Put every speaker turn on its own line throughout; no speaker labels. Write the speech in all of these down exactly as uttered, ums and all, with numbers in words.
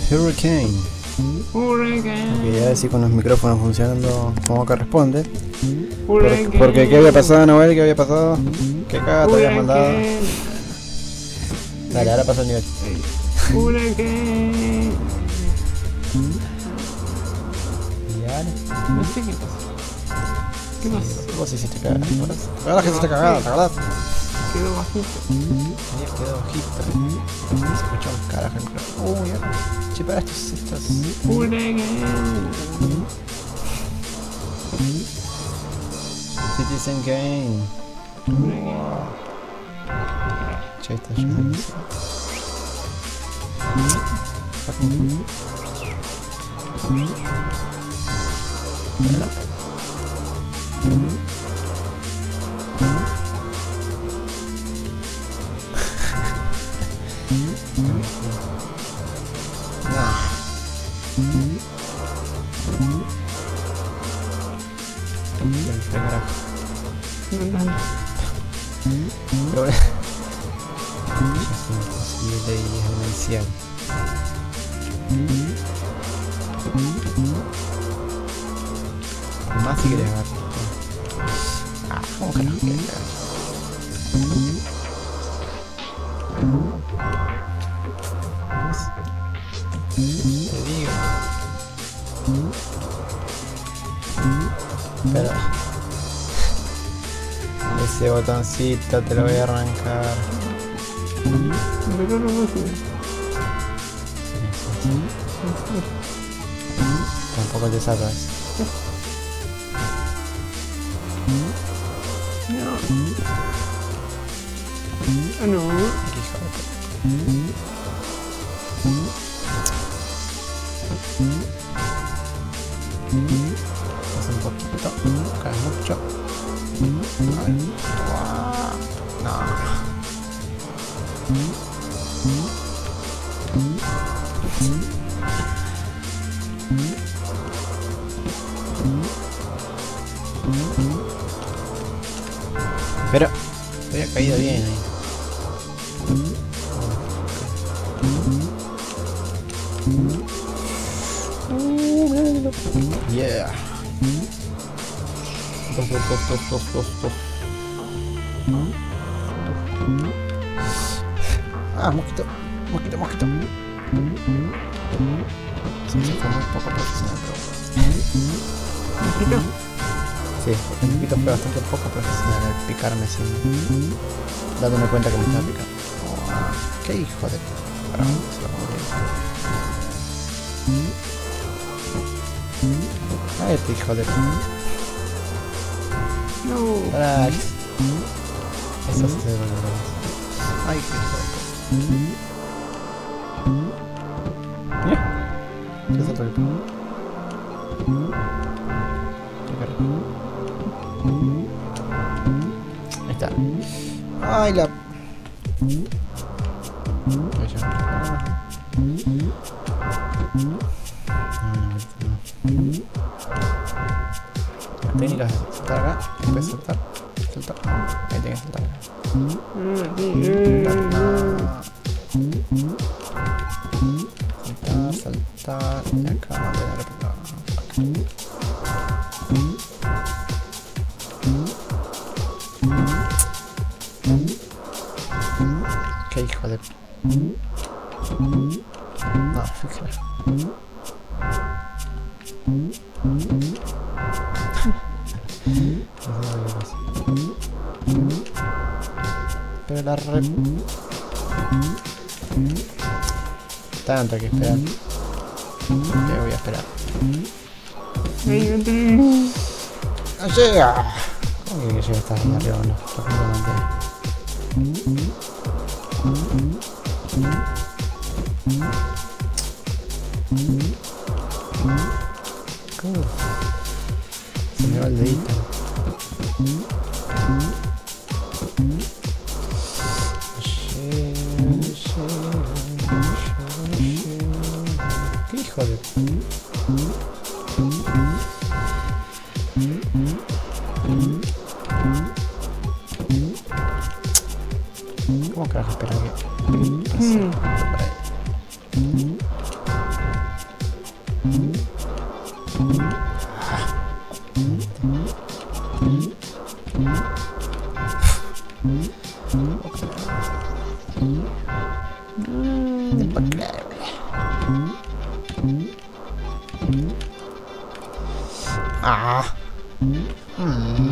Hurricane.
Hurricane.
Ok, a ver si con los micrófonos funcionando como corresponde.
Hurricane.
Porque, porque ¿qué había pasado, Noel? ¿Qué había pasado? ¿Qué caga te habías mandado? Dale, ahora pasó el nivel.
Hurricane.
Y ahora.
No sé qué pasa. ¿Qué pasa?
Vos hiciste cagar. Ahora que hiciste cagada, ¿te acordás?
Quedó bajito.
Ahí quedó bajito. Se escuchó un carajo el micrófono. Uy, ahora. Che, para estos. estos.
Hurricane.
Citizen Kane. Wow. Che, está lleno. Pero es imposible y es demencial. Más si querés agarrar. Ah, ¿cómo carajo quieres agarrar? Te digo. Pero ese botoncito te lo voy a arrancar.
Pero no lo sé.
Tampoco te sacas.
No. Ah, no.
Pasa un poquito. Cae mucho. Ay, wow. No. Pero había caído bien ahí. Yeah. Dos, dos, dos, dos, dos, dos, dos. Ah, mosquito, mosquito, mosquito. Sí, sí, fue muy poco profesional, pero...
¿Mosquito?
Sí, porque el mosquito fue bastante poco profesional al picarme sin... dándome cuenta que me estaba picando. Oh, qué hijo de... Para, se lo pongo bien. Ah, este hijo de...
No.
Para... Eso sí se devuelve. Ay, qué hijo de... Mira. ¿Qué es otro que pongo? Ahí está. Ay, la... Ahí ya. Técnicas de saltar acá, después saltar, saltar, ahí tienes que saltar acá. Saltar, saltar, y acá, voy a repetir. Qué hijo de... No, fíjate. Pero la re... Tanto hay que esperar. Te voy a esperar. ¡No llega! ¿Cómo que llega? Está ahí arriba, no? Perfectamente. ¿Cómo? Se me va el dedito. ¿Qué hijo de...? ¿Cómo carajo espera que pase por ahí?
Mm.
Pa' acá, ah. Mm.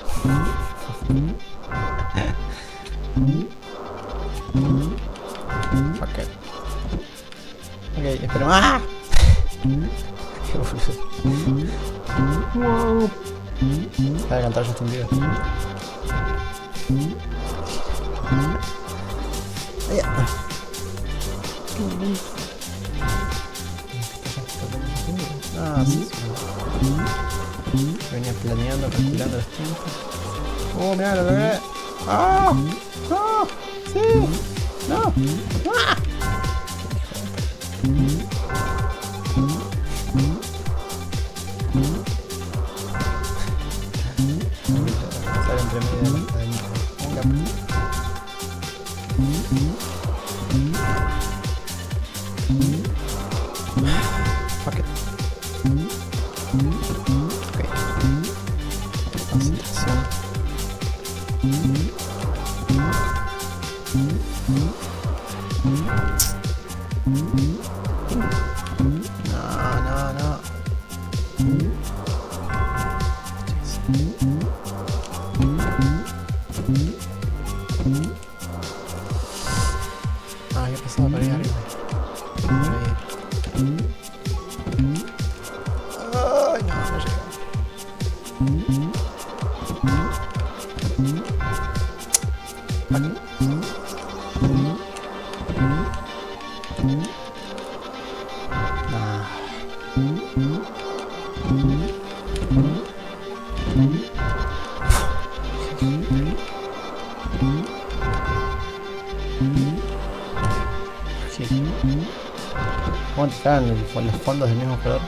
Fuck it. Ok, espera. ¡Ah! Qué boludo.
Wow.
Voy a cantar Justin Bieber. Ahí ya. Ah, sí, sí. Venía planeando, calculando los tiempos. Oh, mira, lo logré. ¡Ah! ¡No! ¡Sí! ¡No! ¡Ah! Sale entre medio de la cadenita. Fuck it. Ok. Concentración. No, no, no. Ah, yo pasaba por ahí arriba. Ay, no, no llega. ¿Cómo te caen con los fondos del mismo color?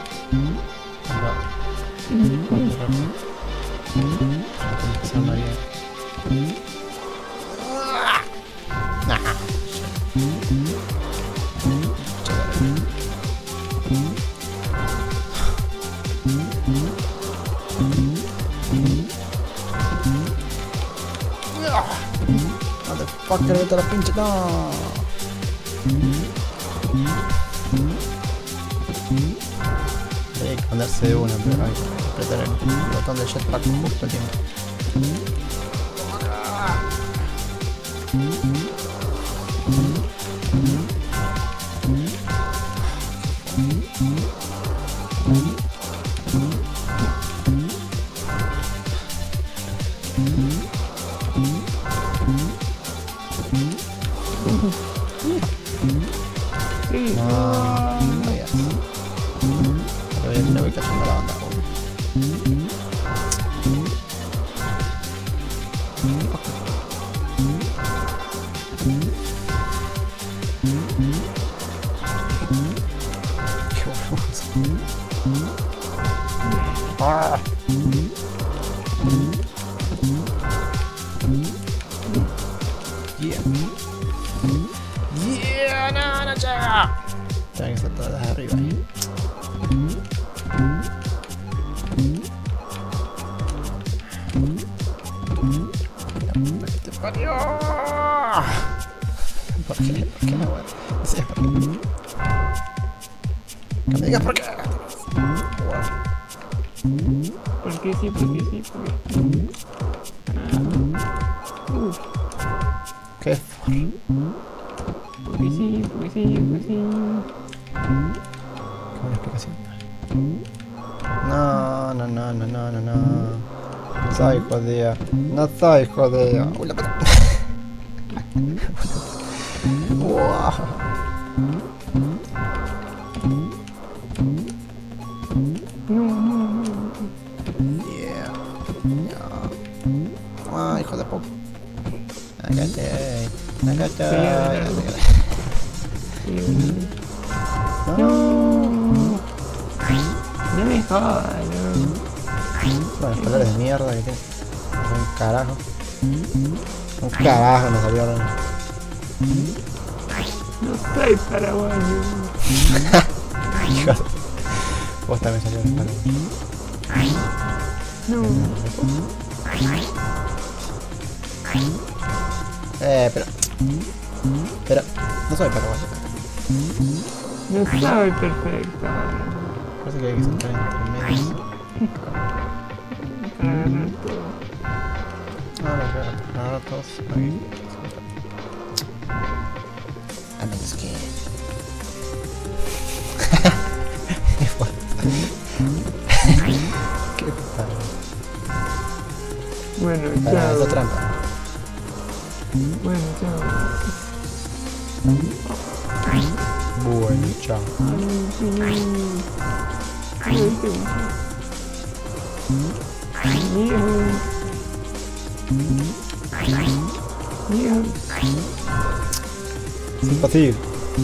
Motherfucker, vete a la pinche. No. Hay que ponerse de una, pero hay que apretar el botón de jetpack justo a tiempo. No, no voy a hacer. Le voy cayendo la banda. Qué hermoso. Ah. Yeah. Yeah, no, no llega. Tienen que saltar desde arriba ahí. ¡Te parió! ¿Por qué? ¿Por qué no, güey? Sí, ¿por qué? Que me digas por qué.
Porque sí, porque sí, porque uh,
¿Qué for?
porque sí, porque sí, porque sí.
¿Qué buena explicación? No, no, no, no, no, no, no. No soy jodida. No soy jodida. Uy, la puta. Wow.
No, no, no.
Yeah. Yeah. Ah, hijo de poco. Agate. Agate. No.
No me jodas, no.
Bueno, colores de mierda que tiene. Un carajo. Un carajo me salió ahora.
No soy paraguayo.
Hijo de... Vos también salió el paraguayo.
No.
Eh, pero... Pero no soy perro básico.
No soy perfecta.
Parece que hay que saltar entre medios.
Para agarrar todo.
No, no, claro. Agarrar todos. Aquí. A menos que... Qué padre.
Bueno,
Para
chao.
esa trampa.
Bueno, chao.
Bueno, chao.
Ay, sí. Mío. Mío.
Es imposible.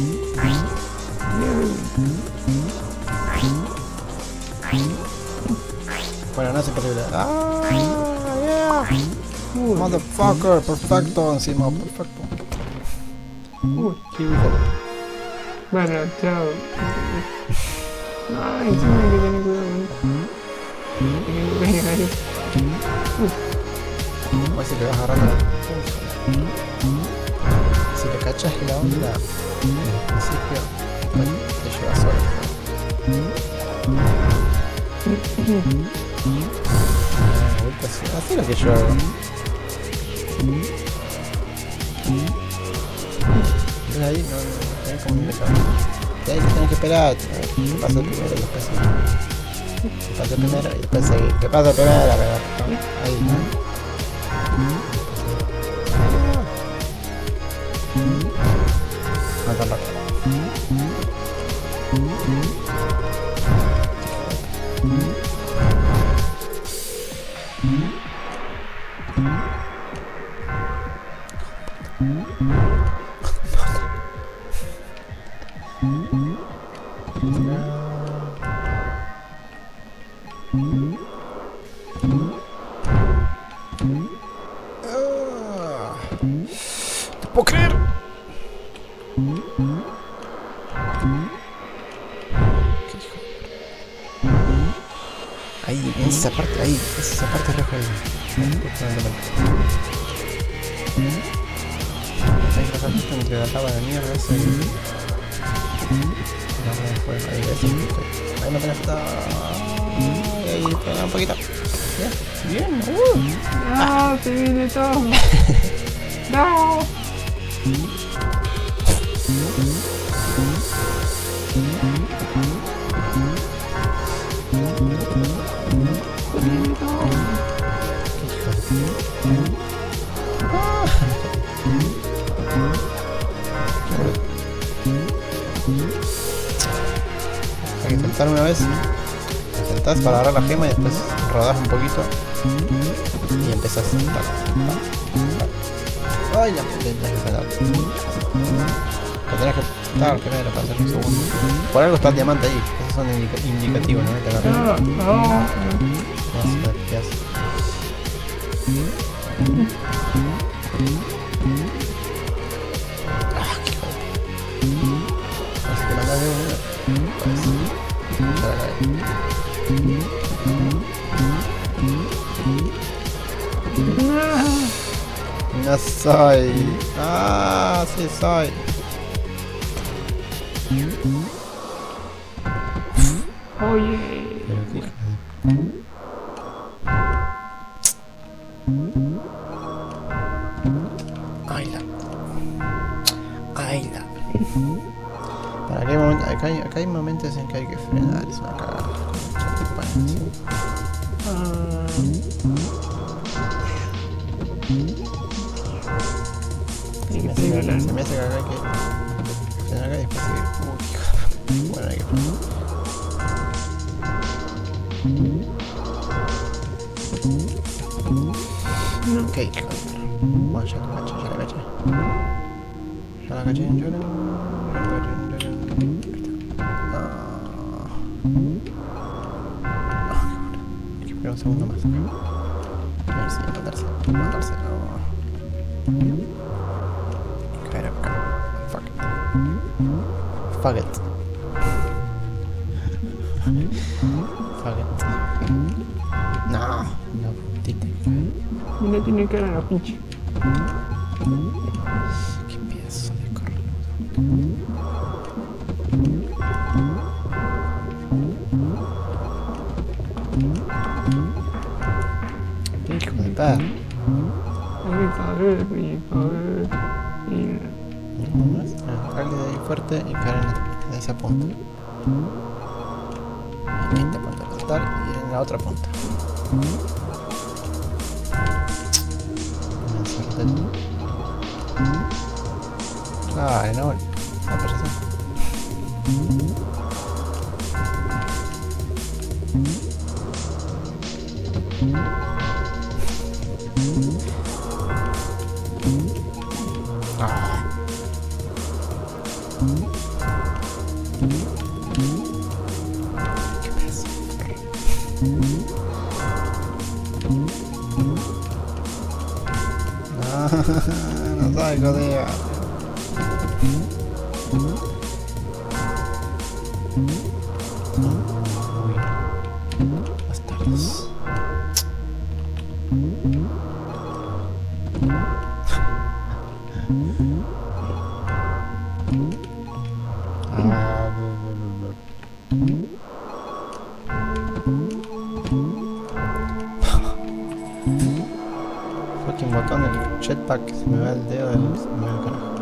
Bueno, no es imposible. Ah, yeah. Motherfucker, perfecto encima, perfecto.
Uy.
Here we go.
Bueno, chao. Ay, encima hay que tener cuidado. Venga, ahí.
Parece que vas agarrando la... Si le cachas la onda en el principio, bueno, te lleva solo. Así es lo que yo hago. Entonces ahí no, no, no como un pecado. Y ahí tienes que esperar. Que pase el primero y después seguir. Que pase el primero y después seguir. Que pase el primero, pero ahí, ¿no? No tan rápido. ¡No puedo creer! Ahí, en esa parte, ahí, esa parte roja ahí. Ahí roja justo entre la taba de mierda esa y... No, no fue, ahí, ese, ahí no tenés que estar... Ahí, pega un poquito. Bien, bien, uh.
No, se viene todo. No. Hay que saltar una vez. Saltás para agarrar la gema y después rodás un poquito y empezás a saltar. Ay, la puta, tenés que saltar. Lo tenés que saltar primero para hacer un segundo. Por algo está el diamante ahí. Esos son indica indicativos, ¿no? Te agarras. No, no.
¿Qué haces? Ah, qué joder. A ver si te mandas de uno. Pues. Ya la cagué. No soy. Ah, sí soy.
Oye.
Pero qué hija de... Ay la. Ay la. Para qué momento. Acá hay, acá hay momentos en que hay que frenar. Es una cagada.
Ah.
Se me hace que acá hay que frenar acá y después seguir. Uy, hijo de... Bueno, hay que frenar.
No.
Ok, hijo de... Bueno, ya la caché, ya la caché. Ya la caché, ya la... Ya la caché, ya la... Ahí está. Ah. Ah, qué bueno. Hay que esperar un segundo más acá. A ver si mandarse, mandarse, no. Caer acá. Fuck it. Fuck it. Fuck it. No, no, tite.
Mira, tiene cara la pinche.
Qué pedazo de Hijo de perro. Ah, alguien de ahí fuerte y caer en, en esa punta. En esta punta saltar y en la otra punta. Ay, no. Ah, pero sí. Ah. Qué peso. No, no salgo de ahí. Bastardos. Fucking botón del jetpack, se me va el dedo del, se me va el carajo.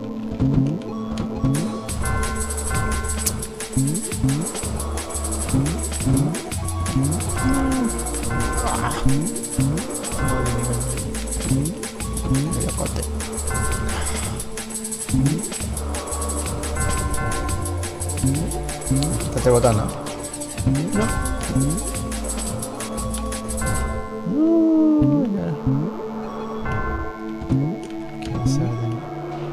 Medio cote. Quítate el botón, ¿no? No. ¿Qué va a hacer de mí?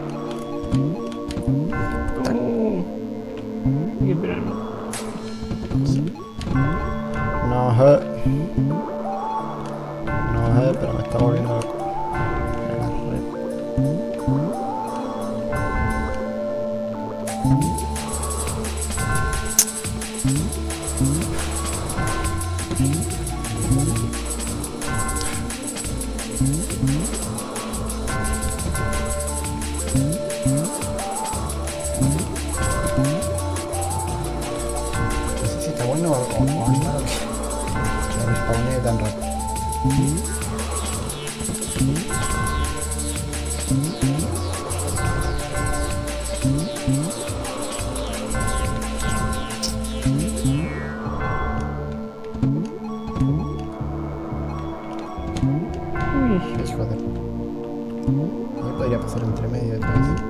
No sé. No sé, pero me está volviendo loco. La red. No sé si está bueno o, o, o es malo que la respawnee tan rápido. Uy, joder. Ahí podría pasar entre medio otra vez.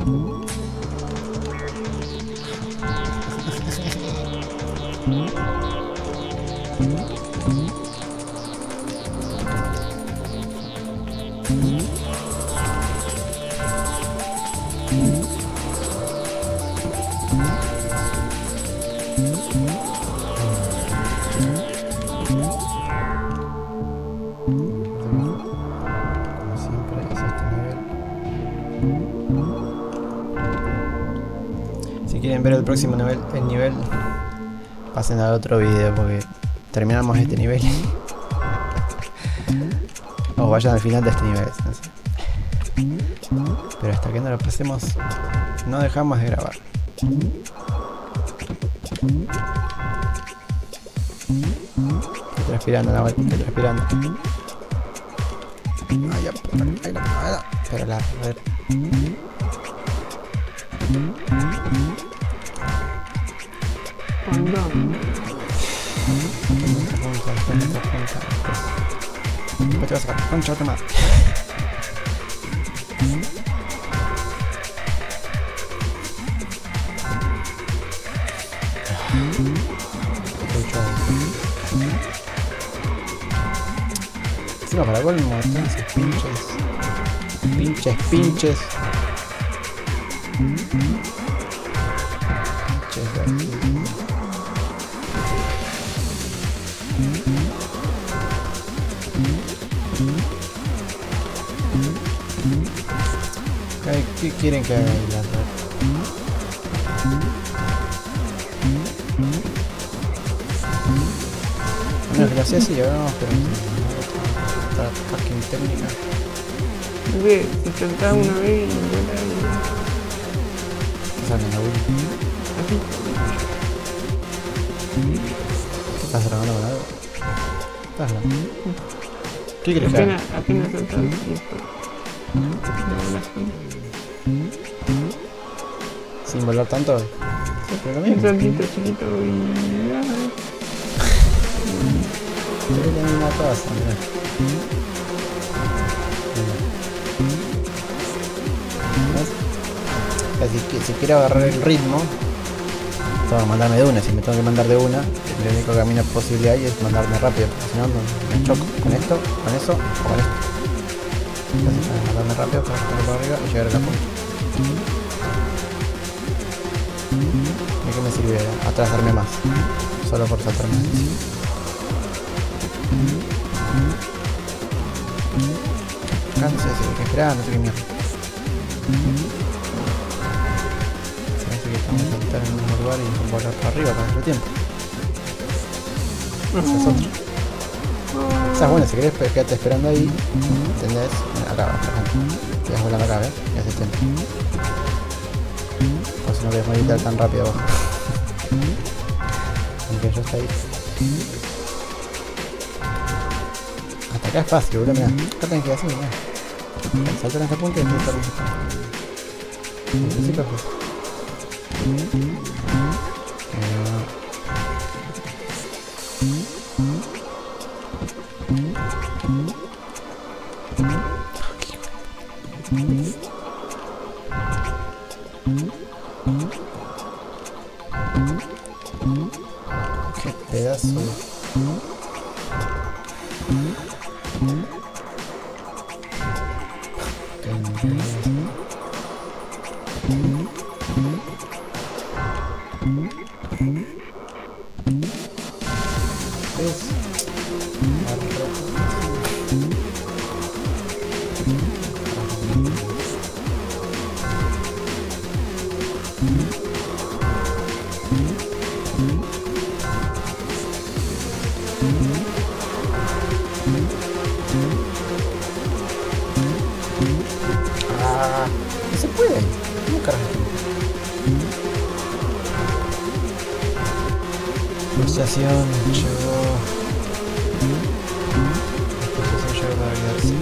Como siempre es este nivel. Si quieren ver el próximo nivel, el nivel, pasen al otro video porque terminamos este nivel. O vayan al final de este nivel, no sé. Pero hasta que no lo pasemos, no dejamos de grabar. Estoy transpirando, la vuelta, estoy transpirando. Ay, ya, ay, la, ay, la, pero la red. Después te vas a sacar, concha otra más. Encima para colmo, entonces pinches. Pinches, pinches. Pinches de aquí. ¿Qué quieren que haga ahí la red? Bueno, que lo hacía así, ahora vamos, pero esta fucking técnica.
Ve, si saltaba una vez y no
estás hablando, Willy?
Así.
¿Qué estás grabando con algo? ¿Qué estás grabando? ¿Qué quieres que haga?
Apenas, apenas saltado y esto. De las
¿Sin volar tanto? Sí, pero lo
Un
mismo.
saltito chiquito y ya.
Pero es la misma cosa, mirá. ¿Ves? Si, si quiero agarrar el ritmo, tengo que mandarme de una. Si me tengo que mandar de una, el único camino posible ahí es mandarme rápido, porque si no me choco con esto, con eso o con esto. Entonces tengo que mandarme rápido para sacarlo para arriba y llegar a la punta. ¿De qué me sirve atrasarme más? Solo por saltarme. Acá no sé si hay que esperar, no sé qué mierda. Se me hace que estamos a saltar en el mismo lugar y volar para arriba para nuestro tiempo. Esa es otra. Esa es buena, si querés quedarte esperando ahí, ¿entendés? Acá, por ejemplo. Te vas volando acá, ¿ves? Y haces tiempo. O si no querés morir tan rápido abajo. Aunque yo estoy ahí. Hasta acá es fácil, boludo, mirá. Acá tenés que ir así, mirá. Saltar en esta punta y después saltar en esta punta. Así perfecto. Qué pedazo de... Ah, no se puede. ¿Cómo carajo? Pulsación llegó. La pulsación llegó para quedarse.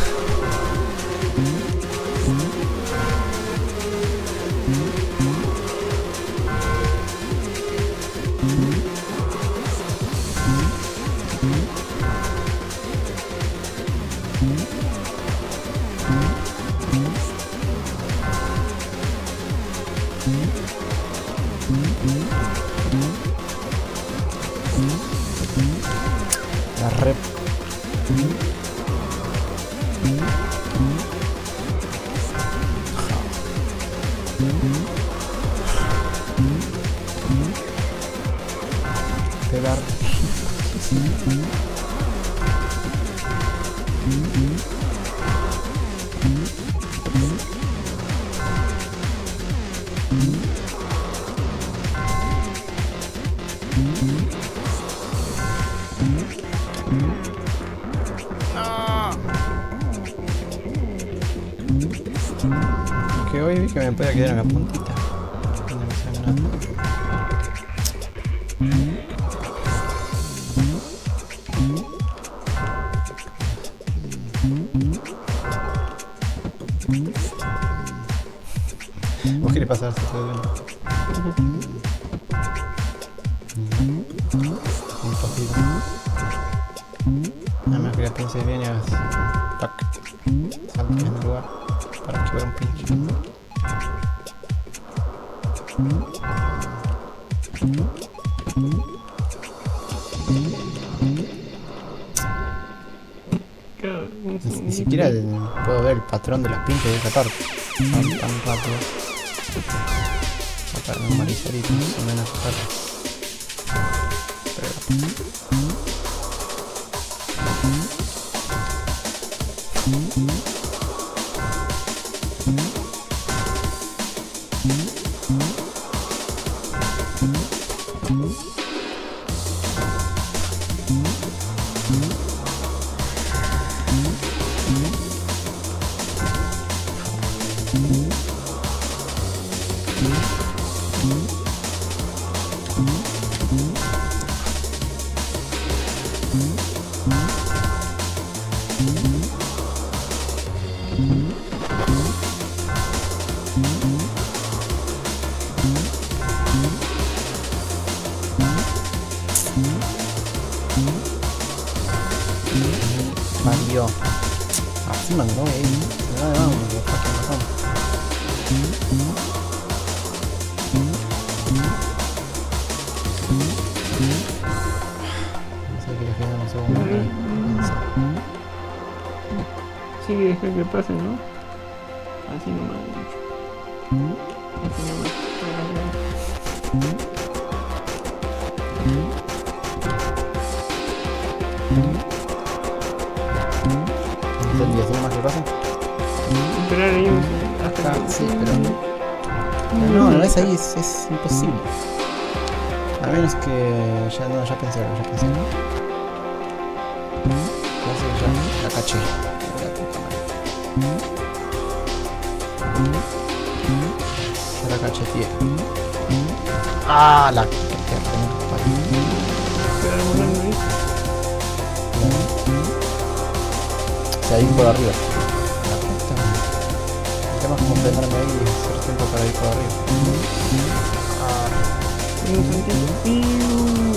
La rep. Pegar. Que hoy vi que me podía quedar en la puntita. No me sale nada. ¿Vos querés pasar si todo bien? Un poquito. Nada más que la pienses bien y hagas tac. Saltes en el lugar para activar un pinche. Ni, ni siquiera puedo ver el patrón de los pinches de esa parte. Tan, tan rápido. O para memorizar y más o menos sacarlo. Pero... Parió. Así mandó ahí. Se me va de mano, me fucking mató. No sé qué le queda un segundo.
Sí, deja que pase, ¿no? Así nomás. Así nomás.
¿Entendí? ¿Así nomás que pasa?
Esperar ahí hasta
Ah,
que...
sí, pero... No, no es ahí, es, es imposible. A menos que... Ya no, ya pensé algo, ya pensé algo. No sé, ya la caché. La puta madre. Ya la caché, tío. Ah, la...
Esperar volando ahí.
O sea, ahí por arriba. La puta madre. El tema es como frenarme ahí y hacer tiempo para ir por arriba. Ah,
Un santito. Piu.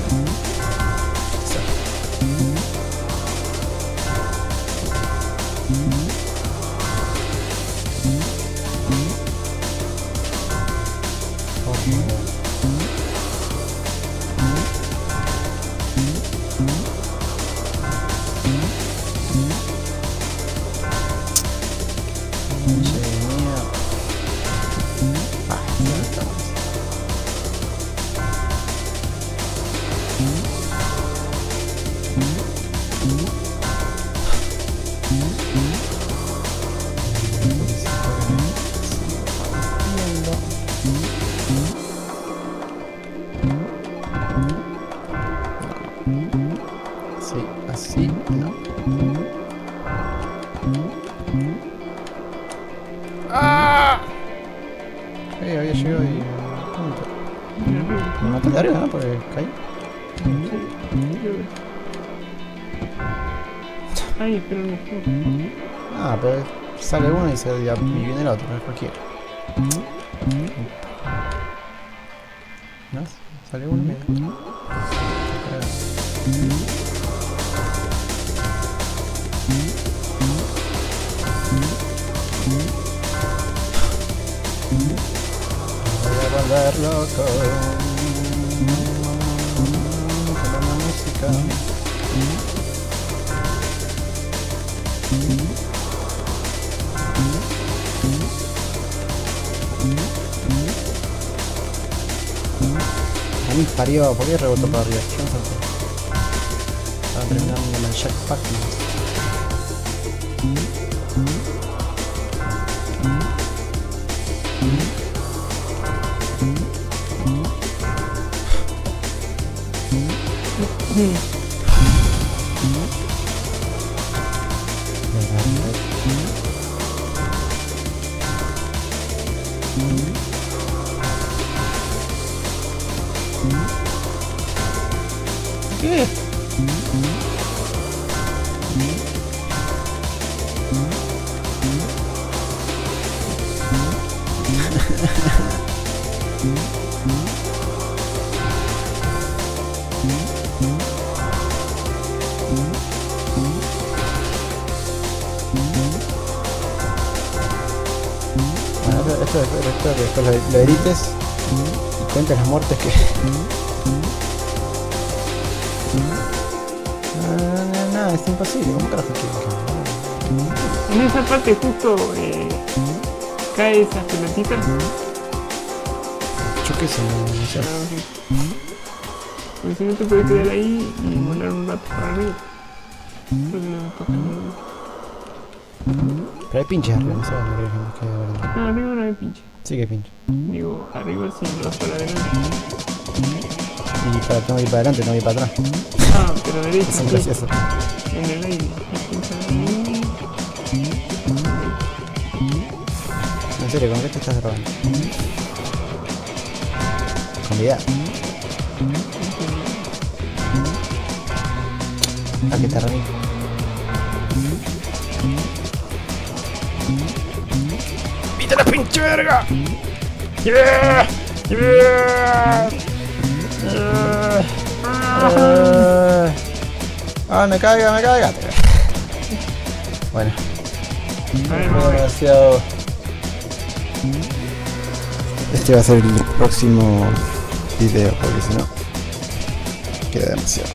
sí, así, no. ¡Ah! Eh, había llegado y... punto. Me maté de arriba, ¿no? Porque caí.
Ay, espera un poco.
Ah, pero sale uno y, se, y viene el otro, no es cualquiera. ¿No? Sale uno y viene el otro. Voy a volver loco con la música. A mí parió, ¿por qué rebotó para arriba? Yo no sé. Estaba terminando el jackpack. ¿Qué? Bueno, esto, esto, esto, esto que después lo, lo edites y cuentes las muertes que... No, no, no, es imposible, ¿cómo carajo que...?
En esa parte justo eh, cae esas pelotitas.
Yo qué sé, no, no sé.
Claro, sí. Porque si no te puedes quedar ahí y volar un rato para arriba. Porque no me toca nada.
Pero hay pinches arriba, no sé dónde crees que nos quede de verdad.
No, arriba no hay pinche.
Sí que hay pinche.
Digo, arriba sí, no para adelante.
Y para, tengo que ir para adelante, tengo que ir para atrás.
Ah, pero derecha.
Son
Sí.
graciosos.
En el aire.
En serio, ¿con qué te estás grabando? Con vida. ¿A qué te remito?
¡Viste la pinche verga!
¡Yeah! ¡Yeah!
Uh, ah, me caiga, me caiga.
Bueno,
Ay,
Fue
no,
demasiado.
este va a ser el próximo video porque si no queda demasiado.